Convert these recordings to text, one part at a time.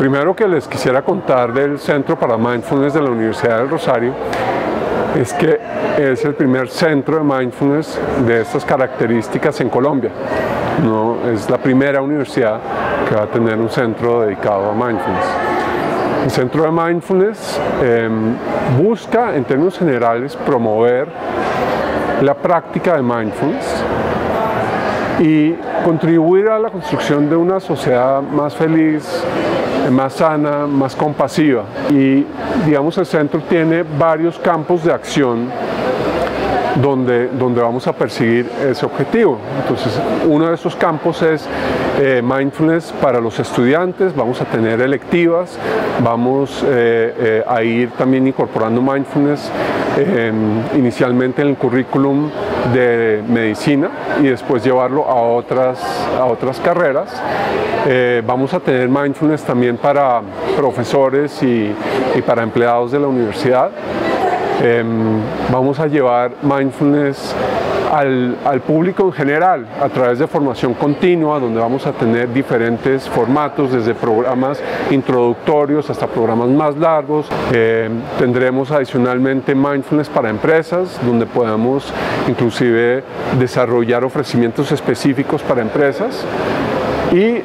primero que les quisiera contar del Centro para Mindfulness de la Universidad del Rosario es que es el primer centro de mindfulness de estas características en Colombia. No, es la primera universidad que va a tener un centro dedicado a mindfulness. El Centro de Mindfulness busca, en términos generales, promover la práctica de mindfulness y contribuir a la construcción de una sociedad más feliz, más sana, más compasiva. Y digamos, el centro tiene varios campos de acción donde vamos a perseguir ese objetivo. Entonces, uno de esos campos es mindfulness para los estudiantes. Vamos a tener electivas, vamos a ir también incorporando mindfulness inicialmente en el currículum de medicina y después llevarlo a otras carreras. Vamos a tener mindfulness también para profesores y para empleados de la universidad. Vamos a llevar mindfulness al público en general a través de formación continua, donde vamos a tener diferentes formatos, desde programas introductorios hasta programas más largos. Tendremos adicionalmente mindfulness para empresas, donde podamos inclusive desarrollar ofrecimientos específicos para empresas. Y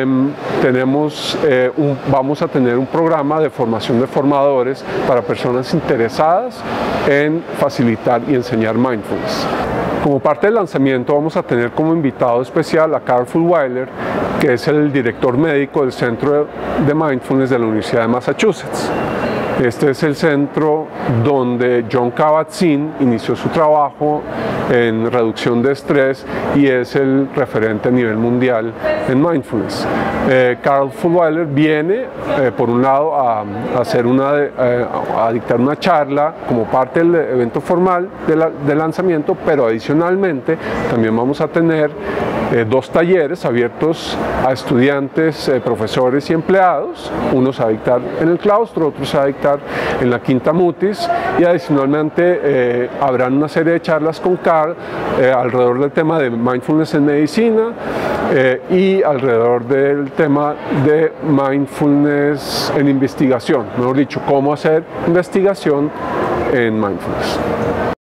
vamos a tener un programa de formación de formadores para personas interesadas en facilitar y enseñar mindfulness. Como parte del lanzamiento vamos a tener como invitado especial a Carl Furtwängler, que es el director médico del Centro de Mindfulness de la Universidad de Massachusetts. Este es el centro donde Jon Kabat-Zinn inició su trabajo en reducción de estrés y es el referente a nivel mundial en mindfulness. Carl Furtwängler viene, por un lado, a dictar una charla como parte del evento formal del lanzamiento, pero adicionalmente también vamos a tener 2 talleres abiertos a estudiantes, profesores y empleados. Uno se va a dictar en el claustro, otro se va a dictar en la Quinta Mutis, y adicionalmente habrán una serie de charlas con Carl alrededor del tema de mindfulness en medicina y alrededor del tema de mindfulness en investigación, mejor dicho, cómo hacer investigación en mindfulness.